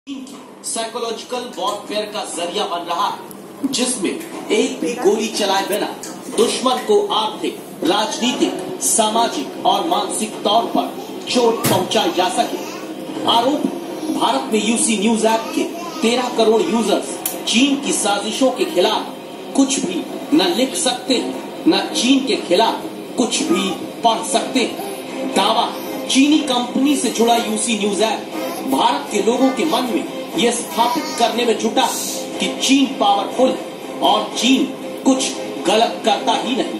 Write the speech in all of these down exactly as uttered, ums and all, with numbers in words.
Psychological warfare का जरिया बन रहा है, जिसमें एक भी गोली चलाए बिना दुश्मन को आर्थिक, राजनीतिक, सामाजिक और मानसिक तौर पर चोट पहुंचाई जा सके। आरोप भारत में यूसी न्यूज ऐप के तेरह करोड़ यूजर्स चीन की साजिशों के खिलाफ कुछ भी न लिख सकते, न चीन के खिलाफ कुछ भी पढ़ सकते। दावा चीनी कंपनी से जुड़ा यूसी न्यूज ऐप भारत के लोगों के मन में यह स्थापित करने में जुटा कि चीन पावरफुल और चीन कुछ गलत करता ही नहीं।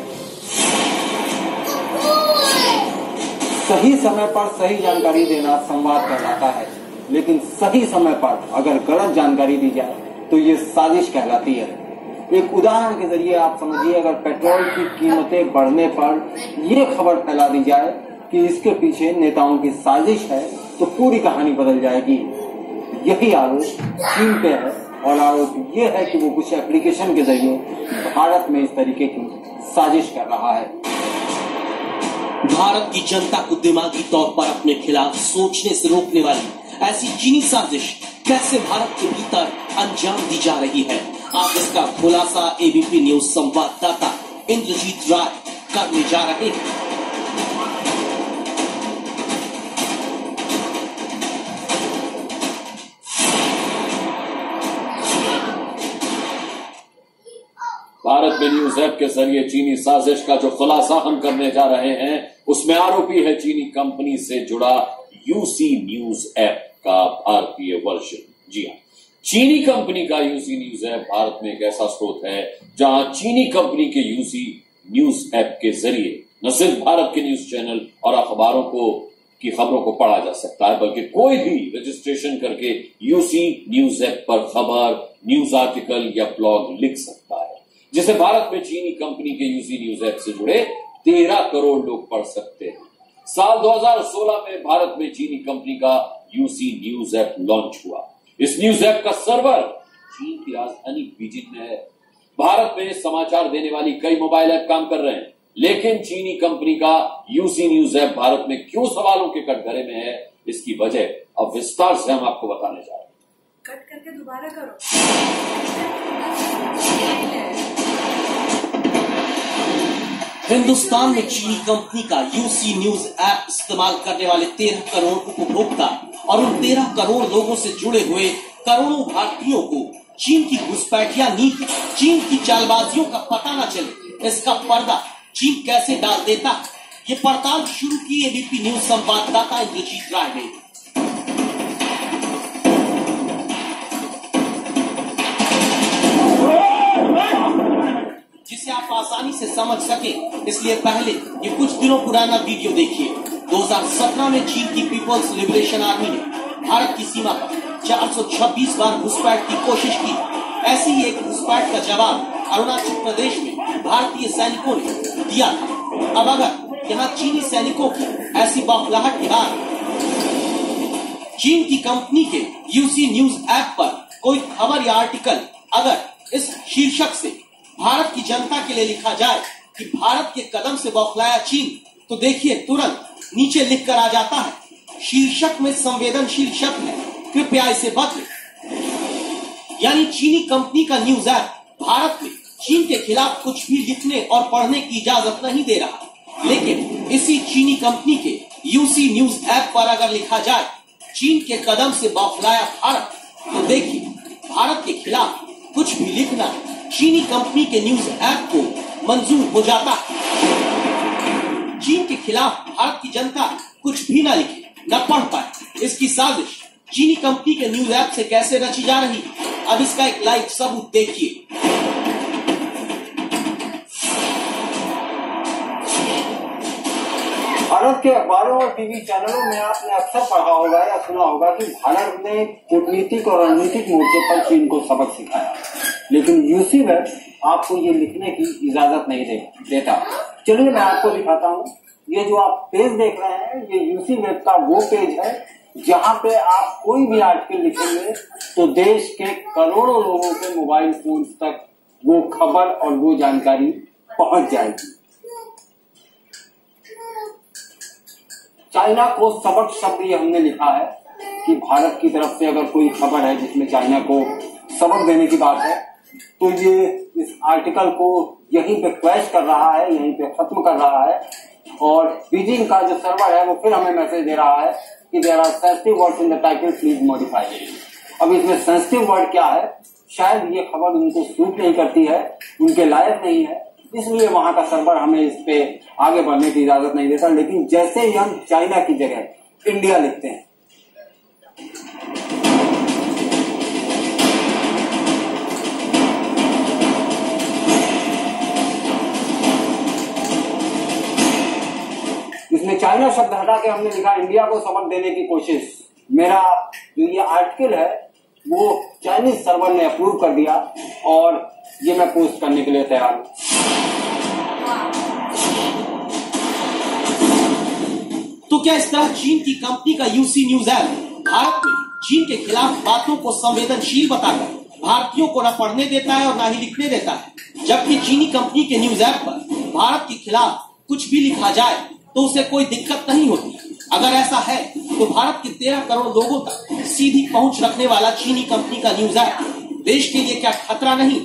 सही समय पर सही जानकारी देना संवाद कहलाता है, लेकिन सही समय पर अगर गलत जानकारी दी जाए तो ये साजिश कहलाती है। एक उदाहरण के जरिए आप समझिए, अगर पेट्रोल की कीमतें बढ़ने पर यह खबर फैला दी जाए कि इसके पीछे नेताओं की साजिश है तो पूरी कहानी बदल जाएगी। यही आरोप चीन पे है और आरोप यह है कि वो कुछ एप्लीकेशन के जरिए भारत में इस तरीके की साजिश कर रहा है। भारत की जनता को दिमागी तौर पर अपने खिलाफ सोचने से रोकने वाली ऐसी चीनी साजिश कैसे भारत के भीतर अंजाम दी जा रही है, आज इसका खुलासा एबीपी न्यूज संवाददाता इंद्रजीत राय करने जा रहे हैं। भारत में न्यूज ऐप के जरिए चीनी साजिश का जो खुलासा हम करने जा रहे हैं, उसमें आरोपी है चीनी कंपनी से जुड़ा यूसी न्यूज ऐप का भारतीय वर्जन। जी हाँ, चीनी कंपनी का यूसी न्यूज ऐप भारत में एक ऐसा स्रोत है जहां चीनी कंपनी के यूसी न्यूज ऐप के जरिए न सिर्फ भारत के न्यूज चैनल और अखबारों को की खबरों को पढ़ा जा सकता है, बल्कि कोई भी रजिस्ट्रेशन करके यूसी न्यूज ऐप पर खबर, न्यूज आर्टिकल या ब्लॉग लिख सकता है, जिसे भारत में चीनी कंपनी के यूसी न्यूज ऐप से जुड़े तेरह करोड़ लोग पढ़ सकते हैं। साल दो हज़ार सोलह में भारत में चीनी कंपनी का यूसी न्यूज ऐप लॉन्च हुआ। इस न्यूज ऐप का सर्वर चीन की राजधानी बीजिंग में है। भारत में समाचार देने वाली कई मोबाइल ऐप काम कर रहे हैं, लेकिन चीनी कंपनी का यूसी न्यूज ऐप भारत में क्यों सवालों के कटघरे में है, इसकी वजह अब विस्तार से हम आपको बताने जा रहे हैं। कट करके दोबारा करो। हिंदुस्तान में चीनी कंपनी का यूसी न्यूज ऐप इस्तेमाल करने वाले तेरह करोड़ उपभोक्ता और उन तेरह करोड़ लोगों से जुड़े हुए करोड़ों भारतीयों को चीन की घुसपैठिया नीति, चीन की चालबाजियों का पता न चले, इसका पर्दा चीन कैसे डाल देता है, ये पड़ताल शुरू की एबीपी न्यूज संवाददाता इंद्रजीत राय ने। जिसे आप आसानी से समझ सके, इसलिए पहले ये कुछ दिनों पुराना वीडियो देखिए। दो हज़ार सत्रह में चीन की पीपल्स लिबरेशन आर्मी ने भारत की सीमा पर चार सौ छब्बीस बार घुसपैठ की कोशिश की। ऐसी ही एक घुसपैठ का जवाब अरुणाचल प्रदेश में भारतीय सैनिकों ने दिया था। अब अगर यहाँ चीनी सैनिकों की ऐसी बौखलाहट के बाद चीन की कंपनी के यूसी न्यूज ऐप पर कोई खबर या आर्टिकल अगर इस शीर्षक से भारत की जनता के लिए लिखा जाए कि भारत के कदम से बौखलाया चीन, तो देखिए तुरंत नीचे लिख कर आ जाता है, शीर्षक में संवेदनशील शब्द है, कृपया इसे बदलें। यानी चीनी कंपनी का न्यूज ऐप भारत में चीन के खिलाफ कुछ भी लिखने और पढ़ने की इजाजत नहीं दे रहा। लेकिन इसी चीनी कंपनी के यूसी न्यूज ऐप पर अगर लिखा जाए चीन के कदम से बौखलाया भारत, तो देखिए भारत के खिलाफ कुछ भी लिखना चीनी कंपनी के न्यूज ऐप को मंजूर हो जाता है। चीन के खिलाफ भारत की जनता कुछ भी ना लिखे, न पढ़ पाए, इसकी साजिश चीनी कंपनी के न्यूज ऐप से कैसे रची जा रही, अब इसका एक लाइव सबूत देखिए। भारत के अखबारों और टीवी चैनलों में आपने अक्सर पढ़ा होगा या सुना होगा कि भारत ने कूटनीतिक और रणनीतिक मोर्चे पर चीन को सबक सिखाया, लेकिन यूसी वेब आपको ये लिखने की इजाजत नहीं दे, देता। चलिए मैं आपको दिखाता हूँ। ये जो आप पेज देख रहे हैं, ये यूसी वेब का वो पेज है जहाँ पे आप कोई भी आर्टिकल लिखेंगे तो देश के करोड़ों लोगों के मोबाइल फोन तक वो खबर और वो जानकारी पहुंच जाएगी। चाइना को सबक शब्द ये हमने लिखा है कि भारत की तरफ से अगर कोई खबर है जिसमें चाइना को सबक देने की बात है, तो ये इस आर्टिकल को यहीं पे क्रैश कर रहा है, यहीं पे खत्म कर रहा है। और बीजिंग का जो सर्वर है वो फिर हमें मैसेज दे रहा है कि there are sensitive words in the title, please modify it. अब इसमें सेंसिटिव वर्ड क्या है, शायद ये खबर उनको सूट नहीं करती है, उनके लायक नहीं है, इसलिए वहां का सर्वर हमें इस पे आगे बढ़ने की इजाजत नहीं देता। लेकिन जैसे ही हम चाइना की जगह इंडिया लिखते हैं, इसमें चाइना शब्द हटा के हमने लिखा इंडिया को सबक देने की कोशिश। मेरा जो ये आर्टिकल है वो चाइनीज सर्वर ने अप्रूव कर दिया और ये मैं पोस्ट करने के लिए तैयार हूं। तो क्या इस तरह चीन की कंपनी का यूसी न्यूज ऐप भारत में चीन के खिलाफ बातों को संवेदनशील बताकर भारतीयों को न पढ़ने देता है और न ही लिखने देता है, जबकि चीनी कंपनी के न्यूज ऐप पर भारत के खिलाफ कुछ भी लिखा जाए तो उसे कोई दिक्कत नहीं होती। अगर ऐसा है तो भारत के तेरह करोड़ लोगों तक सीधी पहुंच रखने वाला चीनी कंपनी का न्यूज ऐप देश के लिए क्या खतरा नहीं?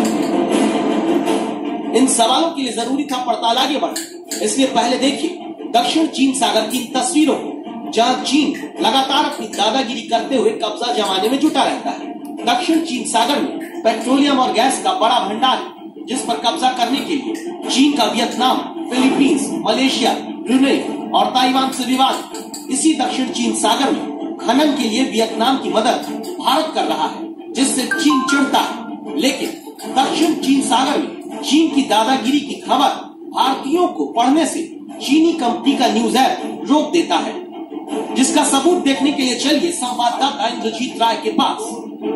इन सवालों के लिए जरूरी था पड़ताल आगे बढ़े। इसलिए पहले देखिए दक्षिण चीन सागर की तस्वीरों को, जहां चीन लगातार अपनी दादागिरी करते हुए कब्जा जमाने में जुटा रहता है। दक्षिण चीन सागर में पेट्रोलियम और गैस का बड़ा भंडार है, जिस पर कब्जा करने के लिए चीन का वियतनाम, फिलीपींस, मलेशिया, ब्रुनेई और ताइवान से विवाद। इसी दक्षिण चीन सागर में खनन के लिए वियतनाम की मदद भारत कर रहा है, जिससे चीन चिढ़ता है। लेकिन दक्षिण चीन सागर में चीन की दादागिरी की खबर भारतीयों को पढ़ने से चीनी कंपनी का न्यूज ऐप रोक देता है, जिसका सबूत देखने के लिए चलिए संवाददाता इंद्रजीत राय के पास।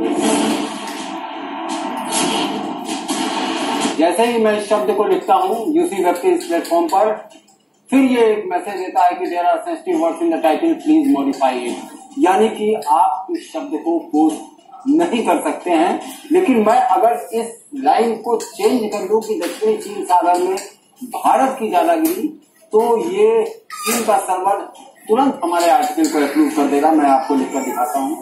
जैसे ही मैं इस शब्द को लिखता हूँ यूसी वेब के इस प्लेटफॉर्म पर, फिर ये एक मैसेज देता है कि there are sensitive words in the title, please modify it. यानी कि आप इस शब्द को पोस्ट नहीं कर सकते हैं। लेकिन मैं अगर इस लाइन को चेंज कर दूं कि दक्षिणी चीन सागर में भारत की दादागिरी, तो ये चीन का सर्वर तुरंत हमारे आर्टिकल को अप्रूव कर देगा। मैं आपको लिखकर दिखाता हूँ।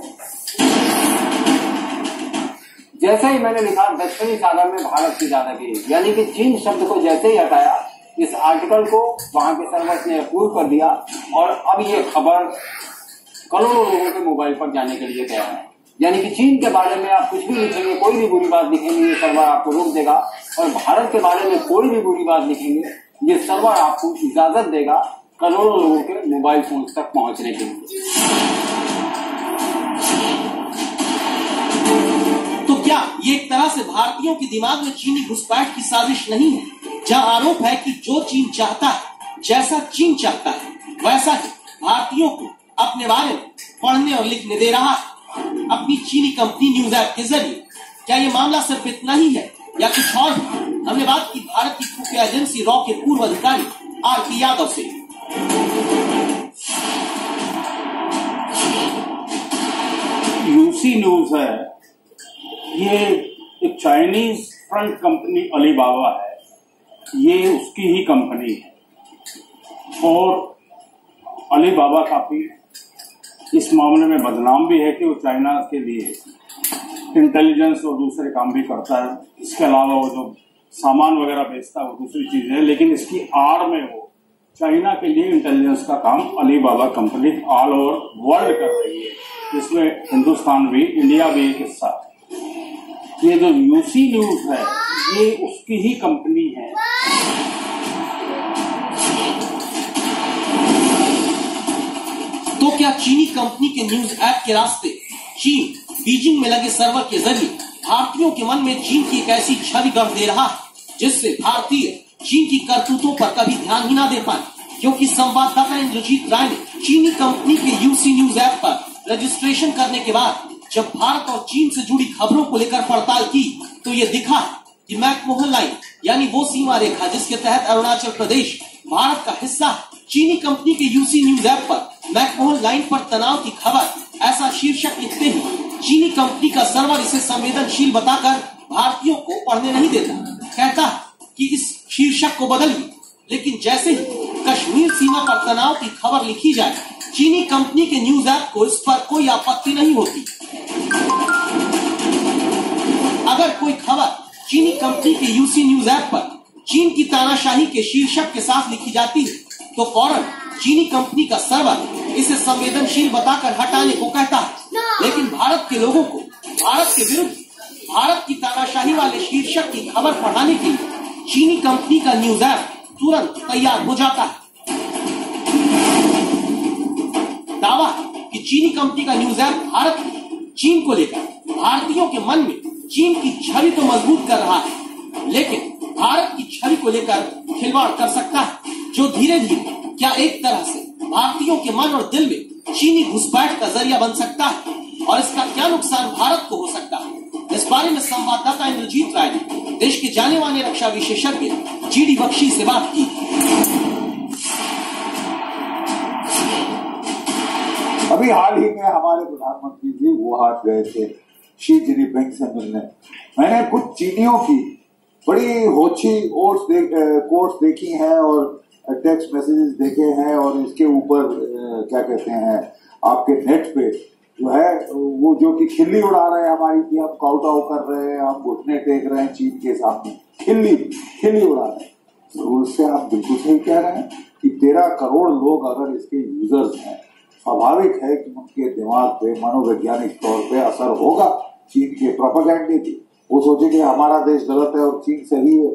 जैसे ही मैंने लिखा दक्षिणी सागर में भारत की दादागिरी, यानी कि चीन शब्द को जैसे ही हटाया, इस आर्टिकल को वहां के सर्वर ने अप्रूव कर दिया और अब ये खबर करोड़ों लोगों के मोबाइल पर जाने के लिए तैयार है। यानी कि चीन के बारे में आप कुछ भी लिखेंगे, कोई भी बुरी बात लिखेंगे, ये सर्वर आपको रोक देगा। और भारत के बारे में कोई भी बुरी बात लिखेंगे, ये सर्वर आपको इजाजत देगा करोड़ों लोगों के मोबाइल फोन तक पहुंचने के लिए। तो क्या ये एक तरह से भारतीयों के दिमाग में चीनी घुसपैठ की साजिश नहीं है, जहां आरोप है कि जो चीन चाहता है, जैसा चीन चाहता है, वैसा ही भारतीयों को अपने बारे में पढ़ने और लिखने दे रहा है अपनी चीनी कंपनी न्यूज ऐप के जरिए? क्या ये मामला सिर्फ इतना ही है या कुछ और है? हमने बात की भारत की खुफिया एजेंसी रॉ के पूर्व अधिकारी आर के यादव से। यूसी न्यूज है, ये एक चाइनीज फ्रंट कंपनी अलीबाबा है, ये उसकी ही कंपनी है। और अलीबाबा काफी इस मामले में बदनाम भी है कि वो चाइना के लिए इंटेलिजेंस और दूसरे काम भी करता है। इसके अलावा वो जो सामान वगैरह बेचता है वो दूसरी चीज है, लेकिन इसकी आड़ में वो चाइना के लिए इंटेलिजेंस का काम Alibaba company all over world कर रही है, जिसमें हिंदुस्तान भी, इंडिया भी एक हिस्सा है। ये जो यूसी न्यूज है ये उसकी ही कंपनी है। तो क्या चीनी कंपनी के न्यूज ऐप के रास्ते चीन बीजिंग में लगे सर्वर के जरिए भारतीयों के मन में चीन की एक ऐसी छवि गढ़ दे रहा है, जिससे भारतीय चीन की करतूतों पर कभी ध्यान ही ना दे पाए? क्योंकि संवाददाता इंद्रजीत राय ने चीनी कंपनी के यूसी न्यूज ऐप पर रजिस्ट्रेशन करने के बाद जब भारत और चीन से जुड़ी खबरों को लेकर पड़ताल की, तो ये दिखा कि मैकमोहन लाइन यानी वो सीमा रेखा जिसके तहत अरुणाचल प्रदेश भारत का हिस्सा है, चीनी कंपनी के यूसी न्यूज ऐप पर मैकमोहन लाइन पर तनाव की खबर, ऐसा शीर्षक लिखते ही चीनी कंपनी का सर्वर इसे संवेदनशील बताकर भारतीयों को पढ़ने नहीं देता। कहता है कि इस शीर्षक को बदलिए, लेकिन जैसे ही कश्मीर सीमा पर तनाव की खबर लिखी जाए, चीनी कंपनी के न्यूज ऐप को इस पर कोई आपत्ति नहीं होती। अगर कोई खबर चीनी कंपनी के यूसी न्यूज ऐप पर चीन की तानाशाही के शीर्षक के साथ लिखी जाती है तो फौरन चीनी कंपनी का सर्वर इसे संवेदनशील बताकर हटाने को कहता है। लेकिन भारत के लोगों को भारत के विरुद्ध भारत की तानाशाही वाले शीर्षक की खबर पढ़ाने के लिए चीनी कंपनी का न्यूज ऐप तुरंत तैयार हो जाता है। दावा कि चीनी कंपनी का न्यूज ऐप भारत में चीन को लेकर भारतीयों के मन में चीन की छवि तो मजबूत कर रहा है, लेकिन भारत की छवि को लेकर खिलवाड़ कर सकता है, जो धीरे धीरे क्या एक तरह से भारतीयों के मन और दिल में चीनी घुसपैठ का जरिया बन सकता है और इसका क्या नुकसान भारत को हो सकता है। इस बारे में संवाददाता इंद्रजीत राय ने देश के जाने माने रक्षा विशेषज्ञ जीडी बख्शी से बात की। अभी हाल ही में हमारे प्रधानमंत्री जी वुहान गए थे शी जिनपिंग से मिलने। मैंने कुछ चीनियों की बड़ी होची कोर्स देख, कोर्स देखी हैं और टेक्स्ट मैसेजेस देखे हैं और इसके ऊपर क्या कहते हैं आपके नेट पे जो है वो जो कि खिल्ली उड़ा रहे हैं हमारी कि हम काउटाउ कर रहे हैं, हम घुटने टेक रहे हैं चीन के सामने, खिल्ली खिल्ली उड़ा रहे हैं। तो उससे आप बिल्कुल सही कह रहे हैं कि तेरह करोड़ लोग अगर इसके यूजर्स हैं, स्वाभाविक है कि उनके दिमाग पे मनोवैज्ञानिक तौर पे असर होगा चीन के प्रोपेगेंडे की। वो सोचे कि हमारा देश गलत है और चीन सही है।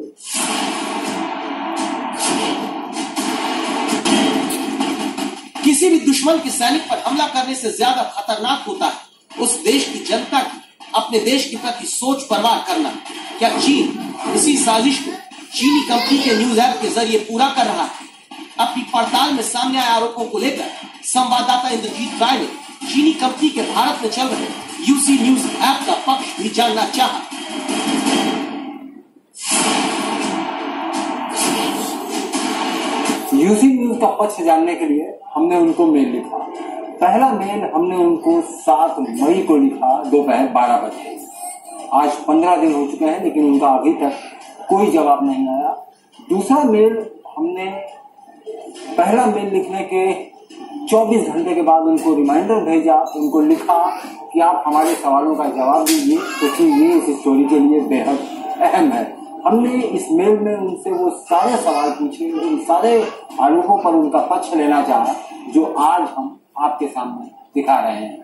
किसी भी दुश्मन के सैनिक पर हमला करने से ज्यादा खतरनाक होता है उस देश की जनता की अपने देश के प्रति सोच परवाह करना। क्या चीन इसी साजिश को चीनी कंपनी के न्यूज ऐप के जरिए पूरा कर रहा है? अपनी पड़ताल में सामने आए आरोपों को लेकर संवाददाता इंद्रजीत राय ने चीनी कंपनी के भारत में चल रहे यूसी न्यूज ऐप का पक्ष भी जानना चाहा। यूसी न्यूज का पक्ष जानने के लिए हमने उनको मेल लिखा। पहला मेल हमने उनको सात मई को लिखा दोपहर बारह बजे। आज पंद्रह दिन हो चुके हैं लेकिन उनका अभी तक कोई जवाब नहीं आया। दूसरा मेल हमने पहला मेल लिखने के चौबीस घंटे के बाद उनको रिमाइंडर भेजा, उनको लिखा कि आप हमारे सवालों का जवाब दीजिए क्योंकि ये इस स्टोरी के लिए बेहद अहम है। हमने इस मेल में उनसे वो सारे सवाल पूछे, उन सारे आरोपों पर उनका पक्ष लेना चाहा जो आज हम आपके सामने दिखा रहे हैं।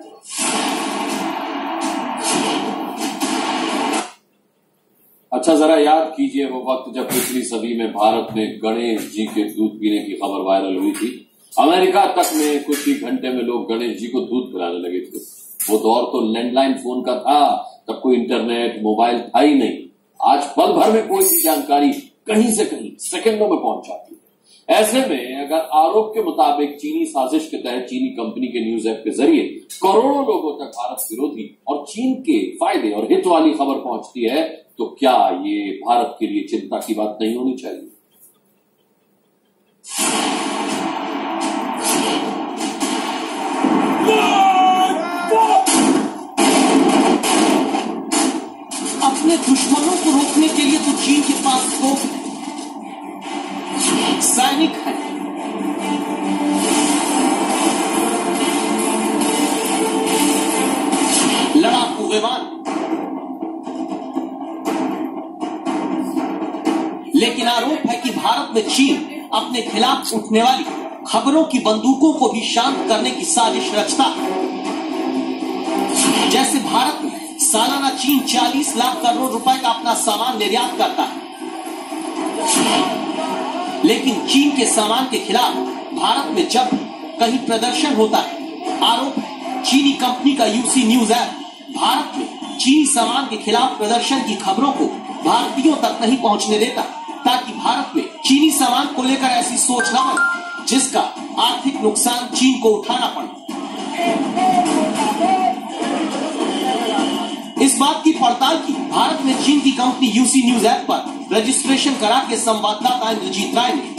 अच्छा, जरा याद कीजिए वो वक्त जब पिछली सदी में भारत में गणेश जी के दूध पीने की खबर वायरल हुई थी। अमेरिका तक में कुछ ही घंटे में लोग गणेश जी को दूध पिलाने लगे थे। वो दौर तो लैंडलाइन फोन का था, तब कोई इंटरनेट मोबाइल था ही नहीं। आज पल भर में कोई भी जानकारी कहीं से कहीं सेकंडों में पहुंच जाती है। ऐसे में अगर आरोप के मुताबिक चीनी साजिश के तहत चीनी कंपनी के न्यूज ऐप के जरिए करोड़ों लोगों तक भारत विरोधी और चीन के फायदे और हित वाली खबर पहुंचती है तो क्या ये भारत के लिए चिंता की बात नहीं होनी चाहिए? अपने दुश्मनों को रोकने के लिए तो चीन के पास तो सैनिक है, लड़ाकू विमान, लेकिन आरोप है कि भारत में चीन अपने खिलाफ उठने वाली खबरों की बंदूकों को भी शांत करने की साजिश रचता है। जैसे भारत में सालाना चीन चालीस लाख करोड़ रुपए का अपना सामान निर्यात करता है, लेकिन चीन के सामान के खिलाफ भारत में जब कहीं प्रदर्शन होता है, आरोप चीनी कंपनी का यूसी न्यूज ऐप भारत में चीनी सामान के खिलाफ प्रदर्शन की खबरों को भारतीयों तक नहीं पहुंचने देता, ताकि भारत में चीनी सामान को लेकर ऐसी सोच न बने जिसका आर्थिक नुकसान चीन को उठाना पड़े। इस बात की पड़ताल की भारत में चीन की कंपनी यूसी न्यूज ऐप पर रजिस्ट्रेशन करा के संवाददाता इंद्रजीत राय ने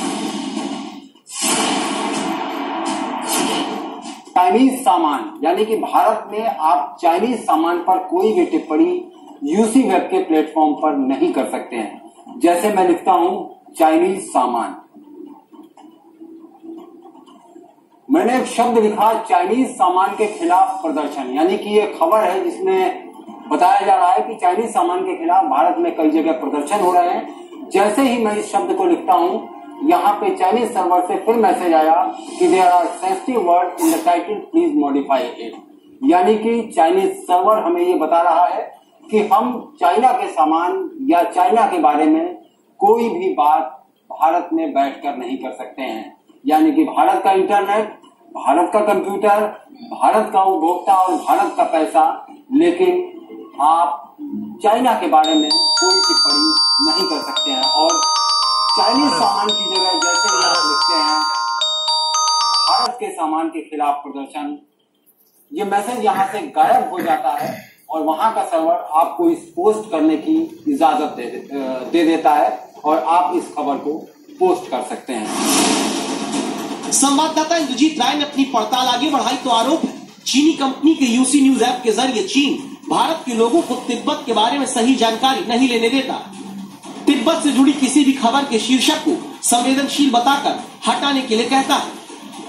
चाइनीज सामान यानी कि भारत में आप चाइनीज सामान पर कोई भी टिप्पणी यूसी वेब के प्लेटफॉर्म पर नहीं कर सकते हैं। जैसे मैं लिखता हूं चाइनीज सामान, मैंने एक शब्द लिखा चाइनीज सामान के खिलाफ प्रदर्शन, यानी कि ये खबर है जिसमें बताया जा रहा है कि चाइनीज सामान के खिलाफ भारत में कई जगह प्रदर्शन हो रहे हैं। जैसे ही मैं इस शब्द को लिखता हूं, यहाँ पे चाइनीज सर्वर से फिर मैसेज आया कि there are sensitive word in the title, please modify it. यानी कि चाइनीज सर्वर हमें ये बता रहा है कि हम चाइना के सामान या चाइना के बारे में कोई भी बात भारत में बैठकर नहीं कर सकते हैं। यानी कि भारत का इंटरनेट, भारत का कंप्यूटर, भारत का उपभोक्ता और भारत का पैसा, लेकिन आप चाइना के बारे में कोई टिप्पणी नहीं कर सकते हैं। और चाइनीज सामान की जगह जैसे ही आप लिखते हैं भारत के सामान के खिलाफ प्रदर्शन, ये मैसेज यहाँ से गायब हो जाता है और वहां का सर्वर आपको इस पोस्ट करने की इजाजत दे, दे देता है और आप इस खबर को पोस्ट कर सकते हैं। संवाददाता इंद्रजीत राय ने अपनी पड़ताल आगे बढ़ाई तो आरोप है चीनी कंपनी के यूसी न्यूज ऐप के जरिए चीन भारत के लोगों को तिब्बत के बारे में सही जानकारी नहीं लेने देता। तिब्बत से जुड़ी किसी भी खबर के शीर्षक को संवेदनशील बताकर हटाने के लिए कहता है।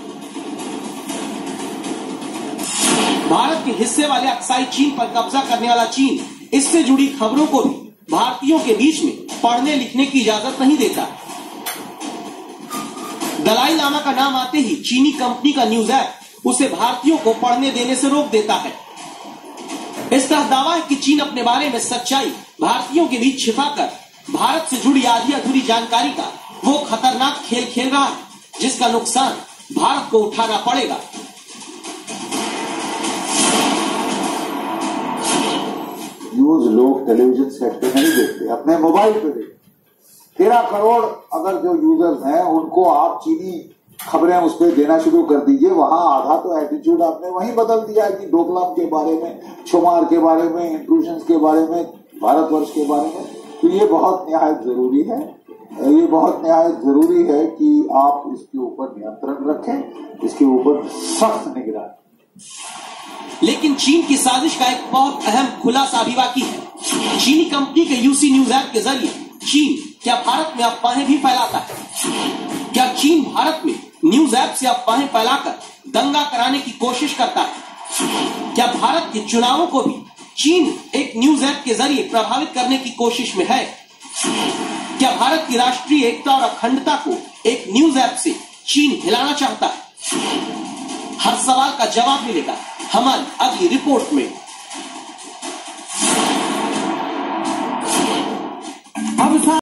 भारत के हिस्से वाले अक्साई चीन पर कब्जा करने वाला चीन इससे जुड़ी खबरों को भी भारतीयों के बीच में पढ़ने लिखने की इजाजत नहीं देता। दलाई लामा का नाम आते ही चीनी कंपनी का न्यूज ऐप उसे भारतीयों को पढ़ने देने से रोक देता है। इस तरह दावा है कि चीन अपने बारे में सच्चाई भारतीयों के बीच छिपाकर भारत से जुड़ी आधी अधूरी जानकारी का वो खतरनाक खेल खेल रहा है जिसका नुकसान भारत को उठाना पड़ेगा। न्यूज लोग टेलीविजन सेट पे नहीं देखते, अपने मोबाइल पे देखते। तेरह करोड़ अगर जो यूजर्स हैं उनको आप चीनी खबरें उस पर देना शुरू कर दीजिए। वहां आधा तो एटीट्यूड आपने वहीं बदल दिया है कि डोकलाम के बारे में, शुमार के बारे में, इंट्रूजन के बारे में, भारतवर्ष के बारे में। तो ये बहुत निहायत जरूरी है, ये बहुत निहायत जरूरी है कि आप इसके ऊपर नियंत्रण रखें, इसके ऊपर सख्त निगरानी। लेकिन चीन की साजिश का एक बहुत अहम खुलासा भी बाकी है। चीनी कंपनी के यूसी न्यूज ऐप के जरिए चीन क्या भारत में अफवाहें भी फैलाता है? क्या चीन भारत में न्यूज ऐप से अफवाहें फैलाकर दंगा कराने की कोशिश करता है? क्या भारत के चुनावों को भी चीन एक न्यूज ऐप के जरिए प्रभावित करने की कोशिश में है? क्या भारत की राष्ट्रीय एकता और अखंडता को एक न्यूज ऐप से चीन हिलाना चाहता है? हर सवाल का जवाब मिलेगा हमारी अगली रिपोर्ट में।